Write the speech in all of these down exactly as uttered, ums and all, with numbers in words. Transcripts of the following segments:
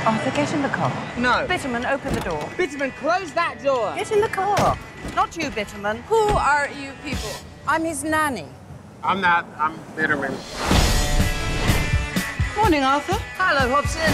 Arthur, get in the car. No. Bitterman, open the door. Bitterman, close that door. Get in the car. Not you, Bitterman. Who are you people? I'm his nanny. I'm not. I'm Bitterman. Morning, Arthur. Hello, Hobson.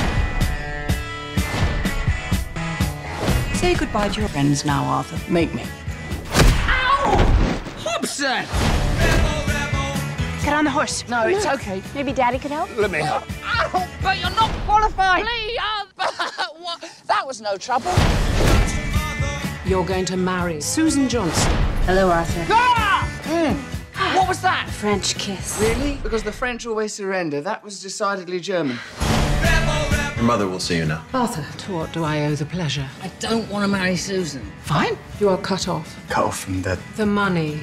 Say goodbye to your friends now, Arthur. Make me. Ow! Hobson! Get on the horse. No, it's okay. Maybe Daddy could help? Let me help. Ow! But you're not qualified. Please. What? That was no trouble. You're going to marry Susan Johnson. Hello, Arthur. Ah! Mm. What was that? French kiss. Really? Because the French always surrender. That was decidedly German. Your mother will see you now. Arthur, to what do I owe the pleasure? I don't want to marry Susan. Fine. You are cut off. Cut off from that. The money.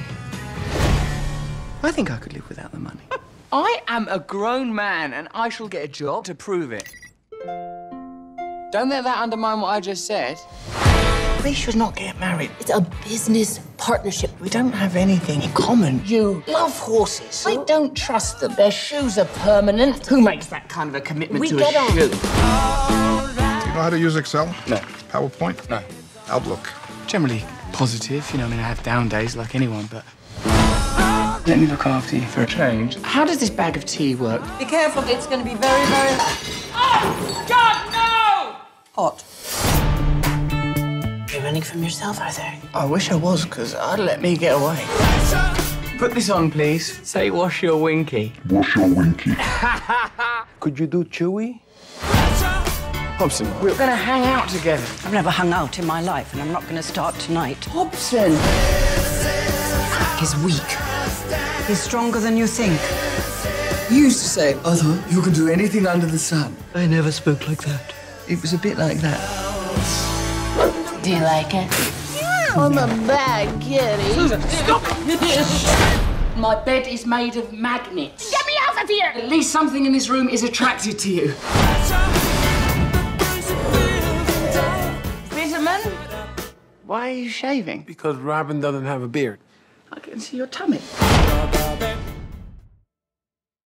I think I could live without the money. I am a grown man and I shall get a job to prove it. Don't let that undermine what I just said. We should not get married. It's a business partnership. We don't have anything in common. You love horses. I don't trust them. Their shoes are permanent. Who makes that kind of a commitment We to get a on. shoe? Do you know how to use Excel? No. PowerPoint? No. Outlook? Generally positive. You know, I mean, I have down days like anyone, but... Let me look after you for a change. How does this bag of tea work? Be careful, it's going to be very, very Oh, God, no! hot. You're running from yourself, Arthur. I wish I was, because I'd let me get away. Put this on, please. Say, wash your winky. Wash your winky. Could you do Chewy? Hobson, we're going to hang out together. I've never hung out in my life, and I'm not going to start tonight. Hobson! He's weak. He's stronger than you think. You used to say, Arthur, you can do anything under the sun. I never spoke like that. It was a bit like that. Do you like it? I'm a bad kitty. Susan, stop it! My bed is made of magnets. Get me out of here! At least something in this room is attracted to you. Bitterman? Why are you shaving? Because Robin doesn't have a beard. I can see your tummy.